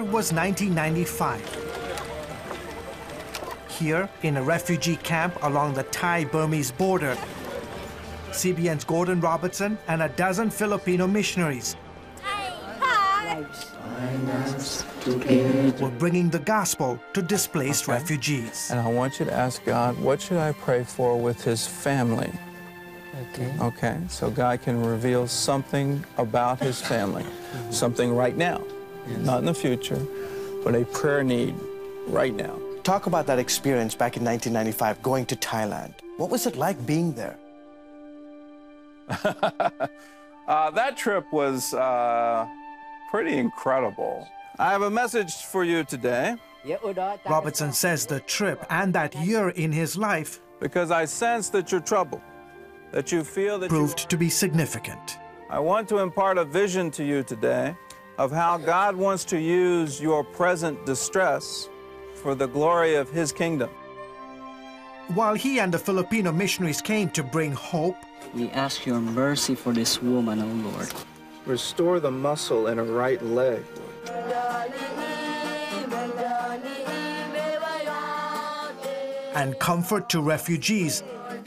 was 1995. Here, in a refugee camp along the thai-burmese border, CBN's Gordon Robertson and a dozen Filipino missionaries were bringing the gospel to displaced refugees. And I want you to ask God, what should I pray for with his family? Okay, so God can reveal something about his family, something right now, not in the future, but a prayer need right now. Talk about that experience back in 1995, going to Thailand. What was it like being there? That trip was pretty incredible. I have a message for you today. Robertson says the trip and that year in his life because I sense that you're troubled, that you feel that proved to be significant. I want to impart a vision to you today of how God wants to use your present distress for the glory of his kingdom. While he and the Filipino missionaries came to bring hope, we ask your mercy for this woman, O Lord. Restore the muscle in her right leg. And comfort to refugees.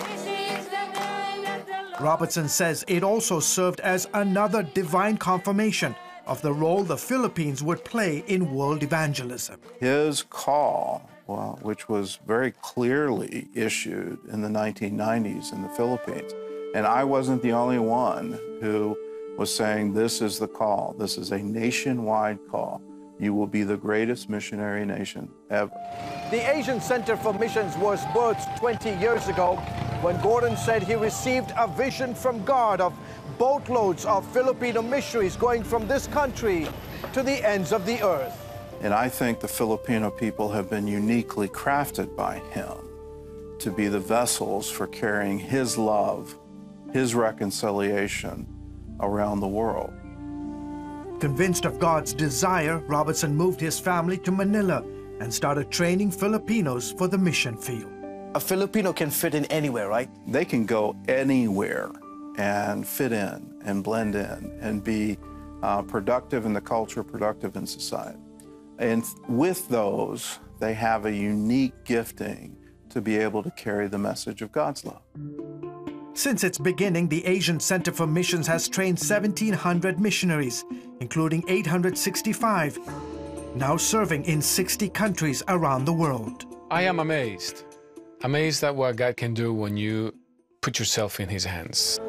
Robertson says it also served as another divine confirmation of the role the Philippines would play in world evangelism. His call, well, which was very clearly issued in the 1990s in the Philippines, and I wasn't the only one who was saying this is the call. This is a nationwide call. You will be the greatest missionary nation ever. The Asian Center for Missions was birthed 20 years ago when Gordon said he received a vision from God of boatloads of Filipino missionaries going from this country to the ends of the earth. And I think the Filipino people have been uniquely crafted by him to be the vessels for carrying his love, his reconciliation around the world. Convinced of God's desire, Robertson moved his family to Manila and started training Filipinos for the mission field. A Filipino can fit in anywhere, right? They can go anywhere and fit in and blend in and be productive in the culture, productive in society. And with those, they have a unique gifting to be able to carry the message of God's love. Since its beginning, the Asian Center for Missions has trained 1,700 missionaries, including 865, now serving in 60 countries around the world. I am amazed at what God can do when you put yourself in his hands.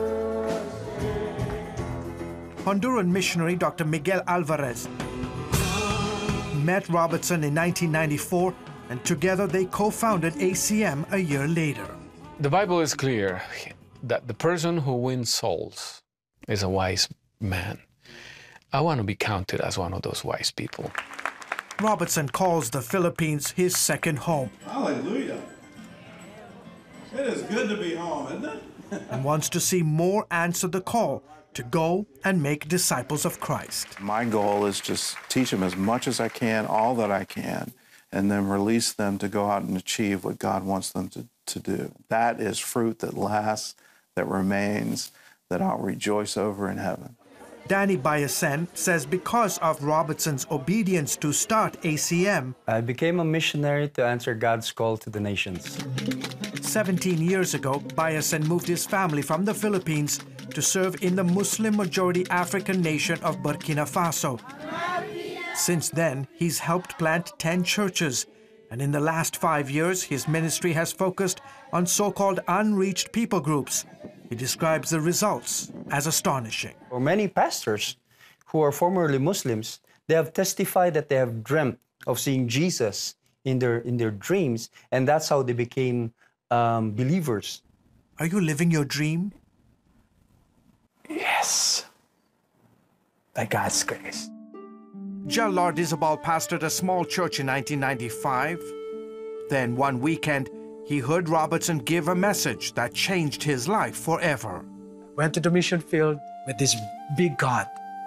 Honduran missionary Dr. Miguel Alvarez met Robertson in 1994, and together they co-founded ACM a year later. The Bible is clear that the person who wins souls is a wise man. I want to be counted as one of those wise people. Robertson calls the Philippines his second home. Hallelujah. It is good to be home, isn't it? And wants to see more answer the call to go and make disciples of Christ. My goal is just teach them as much as I can, all that I can, and then release them to go out and achieve what God wants them to do. That is fruit that lasts, that remains, that I'll rejoice over in heaven. Danny Bayasen says because of Robertson's obedience to start ACM, I became a missionary to answer God's call to the nations. 17 years ago, Bayasen moved his family from the Philippines to serve in the Muslim-majority African nation of Burkina Faso. Since then, he's helped plant 10 churches, and in the last 5 years, his ministry has focused on so-called unreached people groups. He describes the results as astonishing. For many pastors who are formerly Muslims, they have testified that they have dreamt of seeing Jesus in their dreams, and that's how they became believers. Are you living your dream? Yes. By God's grace. Jal Lardizabal pastored a small church in 1995. Then one weekend, he heard Robertson give a message that changed his life forever. Went to the mission field with this big God,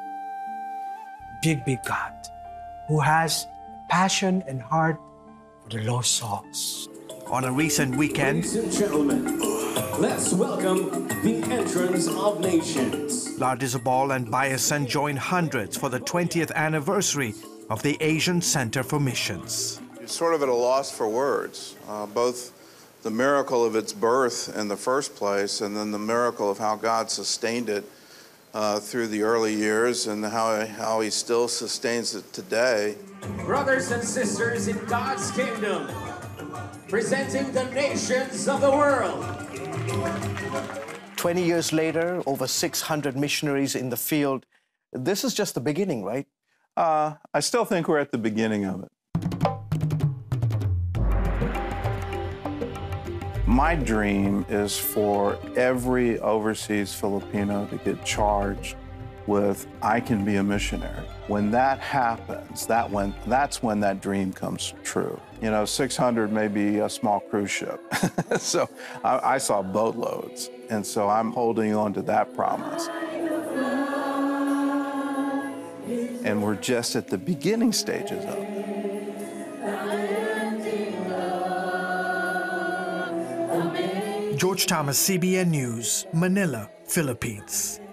big God, who has passion and heart for the lost souls. On a recent weekend, ladies and gentlemen, let's welcome the entrance of nations. Lardizabal and Bayasen joined hundreds for the 20th anniversary of the Asian Center for Missions. You're sort of at a loss for words, both the miracle of its birth in the first place and then the miracle of how God sustained it through the early years and how he still sustains it today. Brothers and sisters in God's kingdom, presenting the nations of the world. 20 years later, over 600 missionaries in the field. This is just the beginning, right? I still think we're at the beginning of it. My dream is for every overseas Filipino to get charged with, I can be a missionary. When that happens, that's when that dream comes true. You know, 600 may be a small cruise ship. So I saw boatloads, and so I'm holding on to that promise. And we're just at the beginning stages of it. George Thomas, CBN News, Manila, Philippines.